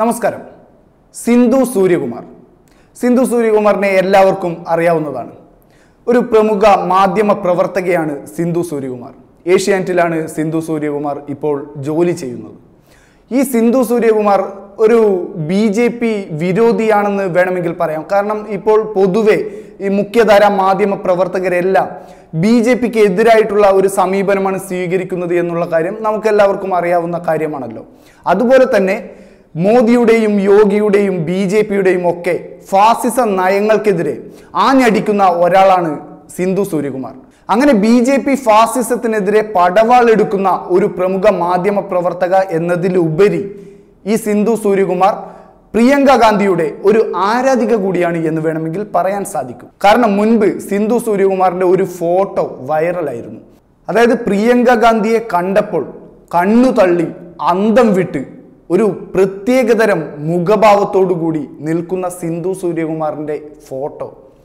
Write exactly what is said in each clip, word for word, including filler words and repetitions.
നമസ്കാരം. സിന്ധു സൂര്യകുമാർ സിന്ധു സൂര്യകുമാറിനെ എല്ലാവർക്കും അറിയാവുന്നതാണ്. ഒരു പ്രമുഖ മാധ്യമ പ്രവർത്തകയാണ് സിന്ധു സൂര്യകുമാർ. ഏഷ്യാനെറ്റിലാണ് സിന്ധു സൂര്യകുമാർ ഇപ്പോൾ ജോലി ചെയ്യുന്നത്. ഈ സിന്ധു സൂര്യകുമാർ ഒരു ബി ജെ പി വിരോധിയാണെന്ന് വേണമെങ്കിൽ പറയാം. കാരണം ഇപ്പോൾ പൊതുവെ ഈ മുഖ്യധാര മാധ്യമ പ്രവർത്തകരെല്ലാം ബി ജെ പിക്ക് എതിരായിട്ടുള്ള ഒരു സമീപനമാണ് സ്വീകരിക്കുന്നത് എന്നുള്ള കാര്യം നമുക്കെല്ലാവർക്കും അറിയാവുന്ന കാര്യമാണല്ലോ. അതുപോലെ തന്നെ മോദിയുടെയും യോഗിയുടെയും ബി ജെ പിയുടെയും ഒക്കെ ഫാസിസ നയങ്ങൾക്കെതിരെ ആഞ്ഞടിക്കുന്ന ഒരാളാണ് സിന്ധു സൂര്യകുമാർ. അങ്ങനെ ബി ജെ പി ഫാസിസത്തിനെതിരെ പടവാളെടുക്കുന്ന ഒരു പ്രമുഖ മാധ്യമ പ്രവർത്തക എന്നതിലുപരി ഈ സിന്ധു സൂര്യകുമാർ പ്രിയങ്ക ഗാന്ധിയുടെ ഒരു ആരാധിക കൂടിയാണ് എന്ന് വേണമെങ്കിൽ പറയാൻ സാധിക്കും. കാരണം മുൻപ് സിന്ധു സൂര്യകുമാറിന്റെ ഒരു ഫോട്ടോ വൈറലായിരുന്നു. അതായത് പ്രിയങ്ക ഗാന്ധിയെ കണ്ടപ്പോൾ കണ്ണു തള്ളി അന്തം വിട്ട് ഒരു പ്രത്യേകതരം മുഖഭാവത്തോടു കൂടി നിൽക്കുന്ന സിന്ധു സൂര്യകുമാറിന്റെ ഫോട്ടോ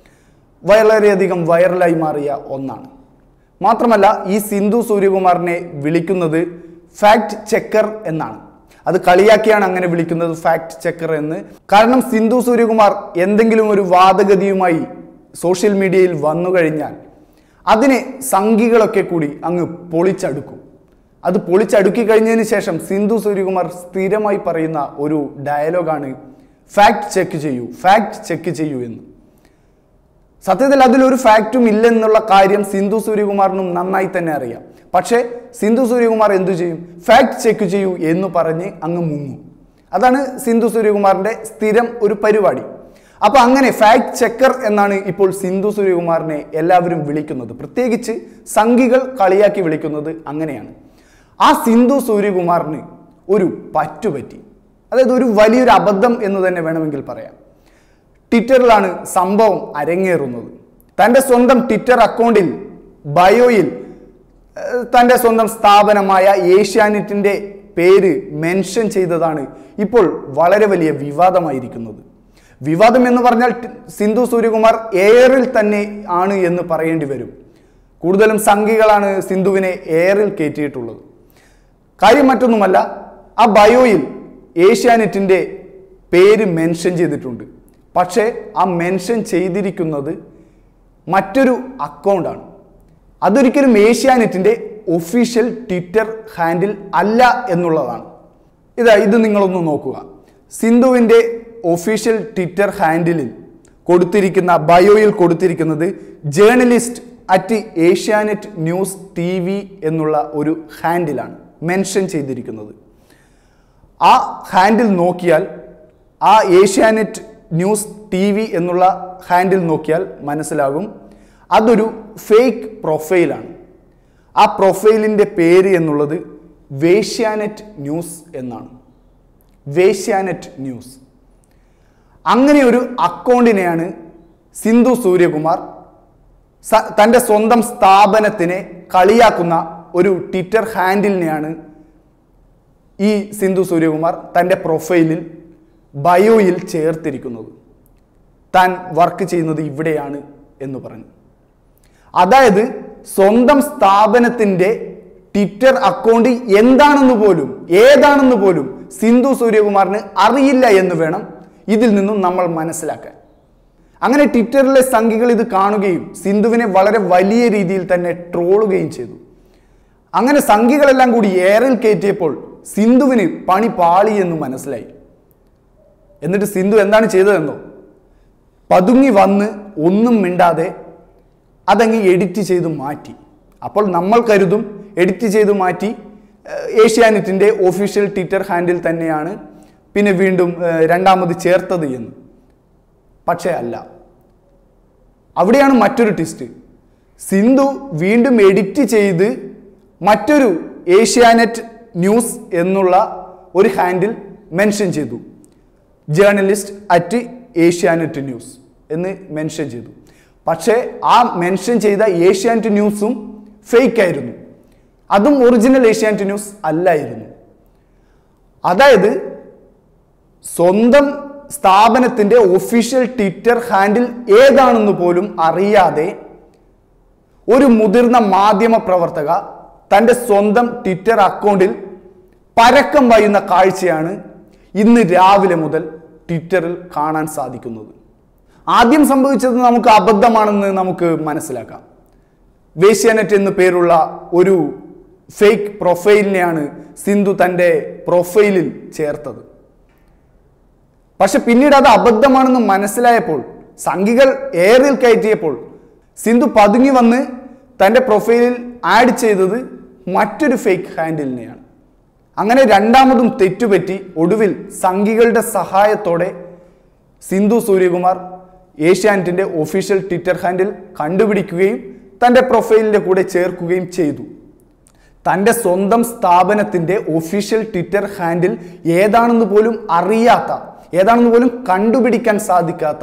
വളരെയധികം വൈറലായി മാറിയ ഒന്നാണ്. മാത്രമല്ല ഈ സിന്ധു സൂര്യകുമാറിനെ വിളിക്കുന്നത് ഫാക്ട് ചെക്കർ എന്നാണ്. അത് കളിയാക്കിയാണ് അങ്ങനെ വിളിക്കുന്നത്, ഫാക്ട് ചെക്കർ എന്ന്. കാരണം സിന്ധു സൂര്യകുമാർ എന്തെങ്കിലും ഒരു വാദഗതിയുമായി സോഷ്യൽ മീഡിയയിൽ വന്നു കഴിഞ്ഞാൽ അതിനെ സംഘികളൊക്കെ കൂടി അങ്ങ് പൊളിച്ചടുക്കും. അത് പൊളിച്ചടുക്കി കഴിഞ്ഞതിന് ശേഷം സിന്ധു സൂര്യകുമാർ സ്ഥിരമായി പറയുന്ന ഒരു ഡയലോഗാണ് ഫാക്ട് ചെക്ക് ചെയ്യൂ, ഫാക്ട് ചെക്ക് ചെയ്യൂ എന്ന്. സത്യത്തിൽ അതിലൊരു ഫാക്റ്റും ഇല്ലെന്നുള്ള കാര്യം സിന്ധു സൂര്യകുമാറിനും നന്നായി തന്നെ അറിയാം. പക്ഷേ സിന്ധു സൂര്യകുമാർ എന്തു ചെയ്യും? ഫാക്ട് ചെക്ക് ചെയ്യൂ എന്ന് പറഞ്ഞ് അങ്ങ് മുങ്ങും. അതാണ് സിന്ധു സൂര്യകുമാറിന്റെ സ്ഥിരം ഒരു പരിപാടി. അപ്പൊ അങ്ങനെ ഫാക്ട് ചെക്കർ എന്നാണ് ഇപ്പോൾ സിന്ധു സൂര്യകുമാറിനെ എല്ലാവരും വിളിക്കുന്നത്. പ്രത്യേകിച്ച് സംഘികൾ കളിയാക്കി വിളിക്കുന്നത് അങ്ങനെയാണ്. ആ സിന്ധു സൂര്യകുമാറിന് ഒരു പറ്റുപറ്റി, അതായത് ഒരു വലിയൊരു അബദ്ധം എന്ന് തന്നെ വേണമെങ്കിൽ പറയാം. ട്വിറ്ററിലാണ് സംഭവം അരങ്ങേറുന്നത്. തൻ്റെ സ്വന്തം ട്വിറ്റർ അക്കൗണ്ടിൽ ബയോയിൽ തൻ്റെ സ്വന്തം സ്ഥാപനമായ ഏഷ്യാനെറ്റിൻ്റെ പേര് മെൻഷൻ ചെയ്തതാണ് ഇപ്പോൾ വളരെ വലിയ വിവാദമായിരിക്കുന്നത്. വിവാദം എന്ന് പറഞ്ഞാൽ സിന്ധു സൂര്യകുമാർ എയറിൽ തന്നെ ആണ് എന്ന് പറയേണ്ടി വരും. കൂടുതലും സംഘികളാണ് സിന്ധുവിനെ എയറിൽ കയറ്റിയിട്ടുള്ളത്. കാര്യം മറ്റൊന്നുമല്ല, ആ ബയോയിൽ ഏഷ്യാനെറ്റിൻ്റെ പേര് മെൻഷൻ ചെയ്തിട്ടുണ്ട്. പക്ഷേ ആ മെൻഷൻ ചെയ്തിരിക്കുന്നത് മറ്റൊരു അക്കൗണ്ടാണ്. അതൊരിക്കലും ഏഷ്യാനെറ്റിൻ്റെ ഒഫീഷ്യൽ ട്വിറ്റർ ഹാൻഡിൽ അല്ല എന്നുള്ളതാണ്. ഇതാ ഇത് നിങ്ങളൊന്ന് നോക്കുക. സിന്ധുവിൻ്റെ ഒഫീഷ്യൽ ട്വിറ്റർ ഹാൻഡിലിൽ കൊടുത്തിരിക്കുന്ന ബയോയിൽ കൊടുത്തിരിക്കുന്നത് journalist at Asianet News T V എന്നുള്ള ഒരു ഹാൻഡിലാണ് മെൻഷൻ ചെയ്തിരിക്കുന്നത്. ആ ഹാൻഡിൽ നോക്കിയാൽ, ആ ഏഷ്യാനെറ്റ് ന്യൂസ് ടി വി എന്നുള്ള ഹാൻഡിൽ നോക്കിയാൽ മനസ്സിലാകും അതൊരു ഫേക്ക് പ്രൊഫൈലാണ്. ആ പ്രൊഫൈലിൻ്റെ പേര് എന്നുള്ളത് വേശ്യാനെറ്റ് ന്യൂസ് എന്നാണ്. വേശ്യാനെറ്റ് ന്യൂസ്. അങ്ങനെ ഒരു അക്കൗണ്ടിനെയാണ് സിന്ധു സൂര്യകുമാർ തൻ്റെ സ്വന്തം സ്ഥാപനത്തിനെ കളിയാക്കുന്ന ഒരു ട്വിറ്റർ ഹാൻഡിലിനെയാണ് ഈ സിന്ധു സൂര്യകുമാർ തൻ്റെ പ്രൊഫൈലിൽ ബയോയിൽ ചേർത്തിരിക്കുന്നത്. താൻ വർക്ക് ചെയ്യുന്നത് ഇവിടെയാണ് എന്ന് പറഞ്ഞു. അതായത് സ്വന്തം സ്ഥാപനത്തിൻ്റെ ട്വിറ്റർ അക്കൗണ്ട് എന്താണെന്ന് പോലും ഏതാണെന്ന് പോലും സിന്ധു സൂര്യകുമാറിന് അറിയില്ല എന്ന് വേണം ഇതിൽ നിന്നും നമ്മൾ മനസ്സിലാക്കാൻ. അങ്ങനെ ട്വിറ്ററിലെ സംഘികൾ ഇത് കാണുകയും സിന്ധുവിനെ വളരെ വലിയ രീതിയിൽ തന്നെ ട്രോളുകയും ചെയ്തു. അങ്ങനെ സംഘികളെല്ലാം കൂടി എയറിൽ കയറ്റിയപ്പോൾ സിന്ധുവിന് പണി പാളി എന്ന് മനസ്സിലായി. എന്നിട്ട് സിന്ധു എന്താണ് ചെയ്തതെന്നോ? പതുങ്ങി വന്ന് ഒന്നും മിണ്ടാതെ അതങ്ങ് എഡിറ്റ് ചെയ്ത് മാറ്റി. അപ്പോൾ നമ്മൾ കരുതും എഡിറ്റ് ചെയ്ത് മാറ്റി ഏഷ്യാനെറ്റിൻ്റെ ഒഫീഷ്യൽ ട്വിറ്റർ ഹാൻഡിൽ തന്നെയാണ് പിന്നെ വീണ്ടും രണ്ടാമത് ചേർത്തത് എന്ന്. പക്ഷേ അല്ല. അവിടെയാണ് മറ്റൊരു ട്വിസ്റ്റ്. സിന്ധു വീണ്ടും എഡിറ്റ് ചെയ്ത് മറ്റൊരു ഏഷ്യാനെറ്റ് ന്യൂസ് എന്നുള്ള ഒരു ഹാൻഡിൽ മെൻഷൻ ചെയ്തു. ജേർണലിസ്റ്റ് അറ്റ് ഏഷ്യാനെറ്റ് ന്യൂസ് എന്ന് മെൻഷൻ ചെയ്തു. പക്ഷേ ആ മെൻഷൻ ചെയ്ത ഏഷ്യാനെറ്റ് ന്യൂസും ഫേക്ക് ആയിരുന്നു. അതും ഒറിജിനൽ ഏഷ്യാനെറ്റ് ന്യൂസ് അല്ലായിരുന്നു. അതായത് സ്വന്തം സ്ഥാപനത്തിൻ്റെ ഒഫീഷ്യൽ ട്വിറ്റർ ഹാൻഡിൽ ഏതാണെന്ന് പോലും അറിയാതെ ഒരു മുതിർന്ന മാധ്യമ പ്രവർത്തക തൻ്റെ സ്വന്തം ട്വിറ്റർ അക്കൗണ്ടിൽ പരക്കം പായുന്ന കാഴ്ചയാണ് ഇന്ന് രാവിലെ മുതൽ ട്വിറ്ററിൽ കാണാൻ സാധിക്കുന്നത്. ആദ്യം സംഭവിച്ചത് നമുക്ക് അബദ്ധമാണെന്ന് നമുക്ക് മനസ്സിലാക്കാം. വേശ്യാനെറ്റ് എന്ന് പേരുള്ള ഒരു ഫേക്ക് പ്രൊഫൈലിനെയാണ് സിന്ധു തൻ്റെ പ്രൊഫൈലിൽ ചേർത്തത്. പക്ഷെ പിന്നീട് അത് അബദ്ധമാണെന്ന് മനസ്സിലായപ്പോൾ, സംഘികൾ എയറിൽ കയറ്റിയപ്പോൾ സിന്ധു പതുങ്ങി വന്ന് തൻ്റെ പ്രൊഫൈലിൽ ആഡ് ചെയ്തത് മറ്റൊരു ഫേക്ക് ഹാൻഡിലിനെയാണ്. അങ്ങനെ രണ്ടാമതും തെറ്റുപറ്റി ഒടുവിൽ സംഘികളുടെ സഹായത്തോടെ സിന്ധു സൂര്യകുമാർ ഏഷ്യാനെറ്റിൻ്റെ ഒഫീഷ്യൽ ട്വിറ്റർ ഹാൻഡിൽ കണ്ടുപിടിക്കുകയും തൻ്റെ പ്രൊഫൈലിൻ്റെ കൂടെ ചേർക്കുകയും ചെയ്തു. തൻ്റെ സ്വന്തം സ്ഥാപനത്തിൻ്റെ ഒഫീഷ്യൽ ട്വിറ്റർ ഹാൻഡിൽ ഏതാണെന്ന് പോലും അറിയാത്ത, ഏതാണെന്ന് പോലും കണ്ടുപിടിക്കാൻ സാധിക്കാത്ത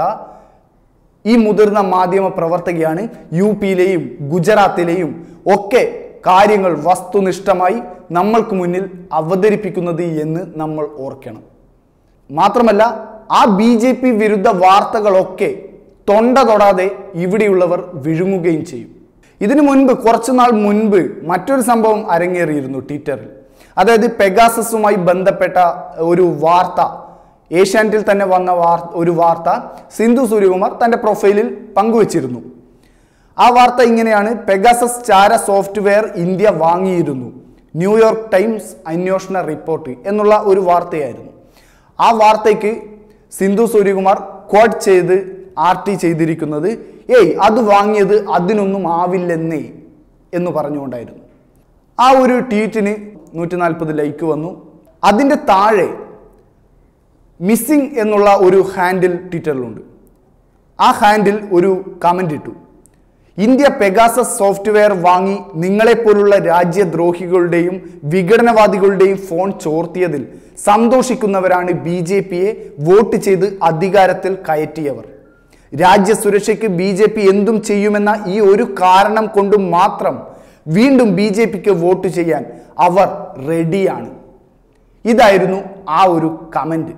ഈ മുതിർന്ന മാധ്യമ പ്രവർത്തകയാണ് യു പിയിലെയും ഗുജറാത്തിലെയും ഒക്കെ കാര്യങ്ങൾ വസ്തുനിഷ്ഠമായി നമ്മൾക്ക് മുന്നിൽ അവതരിപ്പിക്കുന്നത് എന്ന് നമ്മൾ ഓർക്കണം. മാത്രമല്ല, ആ ബി ജെ പി വിരുദ്ധ വാർത്തകളൊക്കെ തൊണ്ട തൊടാതെ ഇവിടെയുള്ളവർ വിഴുങ്ങുകയും ചെയ്യും. ഇതിനു മുൻപ്, കുറച്ചുനാൾ മുൻപ് മറ്റൊരു സംഭവം അരങ്ങേറിയിരുന്നു ട്വിറ്ററിൽ. അതായത് പെഗാസസുമായി ബന്ധപ്പെട്ട ഒരു വാർത്ത, ഏഷ്യാനെറ്റിൽ തന്നെ വന്ന വാർ ഒരു വാർത്ത സിന്ധു സൂര്യകുമാർ തൻ്റെ പ്രൊഫൈലിൽ പങ്കുവച്ചിരുന്നു. ആ വാർത്ത ഇങ്ങനെയാണ്: പെഗാസസ് ചാര സോഫ്റ്റ്വെയർ ഇന്ത്യ വാങ്ങിയിരുന്നു, ന്യൂയോർക്ക് ടൈംസ് അന്വേഷണ റിപ്പോർട്ട് എന്നുള്ള ഒരു വാർത്തയായിരുന്നു. ആ വാർത്തയ്ക്ക് സിന്ധു സൂര്യകുമാർ ക്വാഡ് ചെയ്ത് ആർ ടി ചെയ്തിരിക്കുന്നത് ഏയ് അത് വാങ്ങിയത് അതിനൊന്നും ആവില്ലെന്നേ എന്ന് പറഞ്ഞുകൊണ്ടായിരുന്നു. ആ ഒരു ട്വീറ്റിന് നൂറ്റി നാൽപ്പത് ലൈക്ക് വന്നു. അതിൻ്റെ താഴെ മിസ്സിംഗ് എന്നുള്ള ഒരു ഹാൻഡിൽ ട്വിറ്ററിലുണ്ട്. ആ ഹാൻഡിൽ ഒരു കമൻ്റ് ഇട്ടു: ഇന്ത്യ പെഗാസസ് സോഫ്റ്റ്വെയർ വാങ്ങി നിങ്ങളെപ്പോലുള്ള രാജ്യദ്രോഹികളുടെയും വിഘടനവാദികളുടെയും ഫോൺ ചോർത്തിയതിൽ സന്തോഷിക്കുന്നവരാണ് ബി ജെ പിയെ വോട്ട് ചെയ്ത് അധികാരത്തിൽ കയറ്റിയവർ. രാജ്യസുരക്ഷയ്ക്ക് ബി ജെ പി എന്തും ചെയ്യുമെന്ന ഈ ഒരു കാരണം കൊണ്ട് മാത്രം വീണ്ടും ബി ജെ പിക്ക് വോട്ട് ചെയ്യാൻ അവർ റെഡിയാണ്. ഇതായിരുന്നു ആ ഒരു കമൻറ്റ്.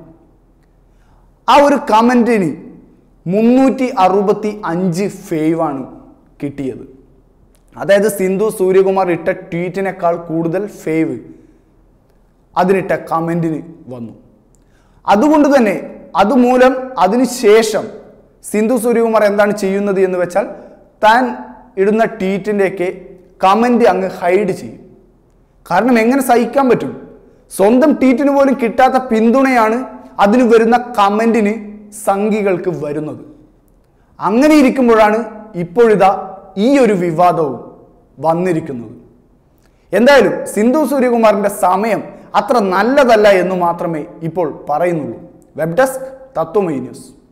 ആ ഒരു കമൻറ്റിന് മുന്നൂറ്റി അറുപത്തി അഞ്ച് ഫേവാണ് കിട്ടിയത്. അതായത് സിന്ധു സൂര്യകുമാർ ഇട്ട ട്വീറ്റിനേക്കാൾ കൂടുതൽ ഫേവ് അതിനിട്ട കമൻറ്റിന് വന്നു. അതുകൊണ്ട് തന്നെ അതുമൂലം അതിനുശേഷം സിന്ധു സൂര്യകുമാർ എന്താണ് ചെയ്യുന്നത് എന്ന് വെച്ചാൽ, താൻ ഇടുന്ന ട്വീറ്റിൻ്റെയൊക്കെ കമൻറ്റ് അങ്ങ് ഹൈഡ് ചെയ്യും. കാരണം എങ്ങനെ സഹിക്കാൻ പറ്റും? സ്വന്തം ട്വീറ്റിന് പോലും കിട്ടാത്ത പിന്തുണയാണ് അതിന് വരുന്ന കമൻറ്റിന് സംഘികൾക്ക് വരുന്നത്. അങ്ങനെ ഇരിക്കുമ്പോഴാണ് ഇപ്പോഴിതാ ഈ ഒരു വിവാദവും വന്നിരിക്കുന്നത്. എന്തായാലും സിന്ധു സൂര്യകുമാറിൻ്റെ സമയം അത്ര നല്ലതല്ല എന്ന് മാത്രമേ ഇപ്പോൾ പറയുന്നുള്ളൂ. Web desk Tatwamayi news.